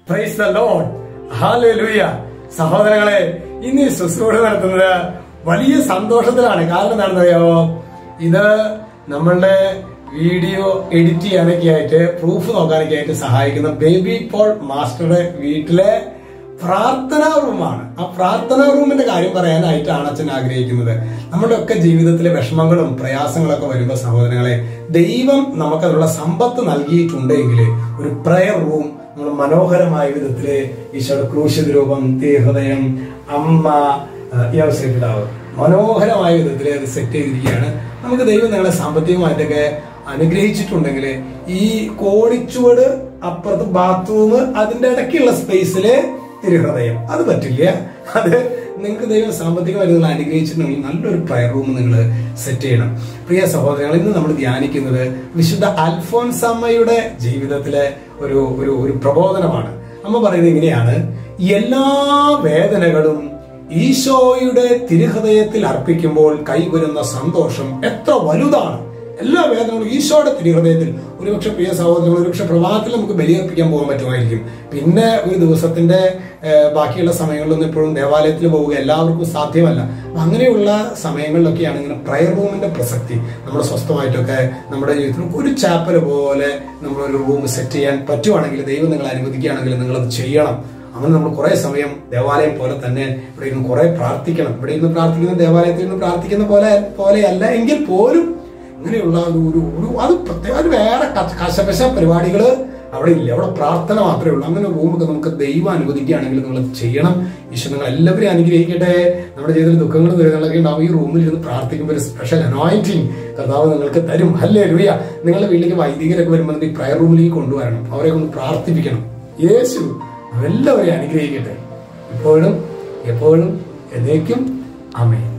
Praise the Lord. Hallelujah. സഹോദരങ്ങളെ, ഇന്ന് ഈ ശുശ്രൂഷ നടത്തുന്നത് വലിയ സന്തോഷത്തിലാണ്. കാരണം എന്താണെന്നറിയാമോ? ഇത് നമ്മളുടെ വീഡിയോ എഡിറ്റ് ചെയ്യാനൊക്കെ ആയിട്ട്, പ്രൂഫ് നോക്കാനൊക്കെ ആയിട്ട് സഹായിക്കുന്ന ബേബി പോൾ മാസ്റ്ററുടെ വീട്ടിലെ പ്രാർത്ഥനാ റൂമാണ്. ആ പ്രാർത്ഥനാ റൂമിന്റെ കാര്യം പറയാനായിട്ടാണ് അച്ഛൻ ആഗ്രഹിക്കുന്നത്. നമ്മുടെ ഒക്കെ ജീവിതത്തിലെ വിഷമങ്ങളും പ്രയാസങ്ങളൊക്കെ വരുമ്പോൾ സഹോദരങ്ങളെ, ദൈവം നമുക്കതിനുള്ള സമ്പത്ത് നൽകിയിട്ടുണ്ടെങ്കിൽ ഒരു പ്രയർ റൂം നമ്മൾ മനോഹരമായ വിധത്തില് ഈശോയുടെ ക്രൂശിത രൂപം, തിരുഹൃദയം, അമ്മ, യവസേപിതാവ് മനോഹരമായ വിധത്തില് അത് സെറ്റ് ചെയ്തിരിക്കുകയാണ്. നമുക്ക് ദൈവം നിങ്ങളെ സാമ്പത്തികമായിട്ടൊക്കെ അനുഗ്രഹിച്ചിട്ടുണ്ടെങ്കിൽ ഈ കോടിച്ചുവട്, അപ്പുറത്ത് ബാത്റൂം, അതിന്റെ ഇടയ്ക്കുള്ള സ്പേസില് തിരുഹൃദയം, അത് പറ്റില്ല. അത് നിങ്ങൾക്ക് ദൈവം സാമ്പത്തികമായിട്ട് നിങ്ങൾ അനുഗ്രഹിച്ചിട്ടുണ്ടെങ്കിൽ നല്ലൊരു പ്രയർ റൂം നിങ്ങൾ സെറ്റ് ചെയ്യണം. പ്രിയ സഹോദരങ്ങൾ, ഇന്ന് നമ്മൾ ധ്യാനിക്കുന്നത് വിശുദ്ധ അൽഫോൻസാമ്മയുടെ ജീവിതത്തിലെ ഒരു പ്രബോധനമാണ്. അമ്മ പറയുന്നത് ഇങ്ങനെയാണ്: എല്ലാ വേദനകളും ഈശോയുടെ തിരുഹൃദയത്തിൽ അർപ്പിക്കുമ്പോൾ കൈവരുന്ന സന്തോഷം എത്ര വലുതാണ്. എല്ലാ വേദനകളും ഈശോയുടെ തിരുഹൃദയത്തിൽ. ഒരുപക്ഷെ പ്രിയ സഹോദരങ്ങൾ, ഒരുപക്ഷെ പ്രഭാതത്തിൽ നമുക്ക് ബലിയർപ്പിക്കാൻ പോകാൻ പറ്റുമായിരിക്കും. പിന്നെ ഒരു ദിവസത്തിന്റെ ബാക്കിയുള്ള സമയങ്ങളിലൊന്നും ഇപ്പോഴും ദേവാലയത്തിൽ പോവുക എല്ലാവർക്കും സാധ്യമല്ല. അങ്ങനെയുള്ള സമയങ്ങളിലൊക്കെയാണ് ഇങ്ങനെ പ്രയർ റൂമിന്റെ പ്രസക്തി. നമ്മൾ സ്വസ്ഥമായിട്ടൊക്കെ നമ്മുടെ ജീവിതത്തിൽ ഒരു ചാപ്പൽ പോലെ നമ്മളൊരു റൂം സെറ്റ് ചെയ്യാൻ പറ്റുവാണെങ്കിൽ, ദൈവം നിങ്ങൾ അനുവദിക്കുകയാണെങ്കിൽ നിങ്ങളത് ചെയ്യണം. അങ്ങനെ നമ്മൾ കുറെ സമയം ദേവാലയം പോലെ തന്നെ ഇവിടെ ഇരുന്ന് കുറെ പ്രാർത്ഥിക്കണം. ഇവിടെ ഇരുന്ന് പ്രാർത്ഥിക്കുന്ന ദേവാലയത്തിൽ നിന്ന് പ്രാർത്ഥിക്കുന്ന പോലെയല്ല എങ്കിൽ പോലും അങ്ങനെയുള്ള അത് പ്രത്യേക വേറെ കശപശ പരിപാടികള് അവിടെ ഇല്ല. അവിടെ പ്രാർത്ഥന മാത്രമേ ഉള്ളൂ. അങ്ങനെ റൂമൊക്കെ നമുക്ക് ദൈവം അനുവദിക്കുകയാണെങ്കിൽ നിങ്ങൾ ചെയ്യണം. ഈശോ നിങ്ങൾ എല്ലാവരെയും അനുഗ്രഹിക്കട്ടെ. നമ്മുടെ ജീവിതത്തിൽ ദുഃഖങ്ങളും ദുരിതങ്ങളൊക്കെ ഉണ്ടാവും. ഈ റൂമിൽ ഇരുന്ന് പ്രാർത്ഥിക്കുമ്പോൾ ഒരു സ്പെഷ്യൽ അനോയിന്റിങ് കർത്താവ് നിങ്ങൾക്ക് തരും. ഹല്ലേലൂയ. നിങ്ങളുടെ വീട്ടിലേക്ക് വൈദികരൊക്കെ വരുമ്പോൾ ഈ പ്രയർ റൂമിലേക്ക് കൊണ്ടുവരണം. അവരെ ഒന്ന് പ്രാർത്ഥിപ്പിക്കണം. യേശു എല്ലാവരെയും അനുഗ്രഹിക്കട്ടെ, ഇപ്പോഴും എപ്പോഴും എന്നേക്കും. ആമേൻ.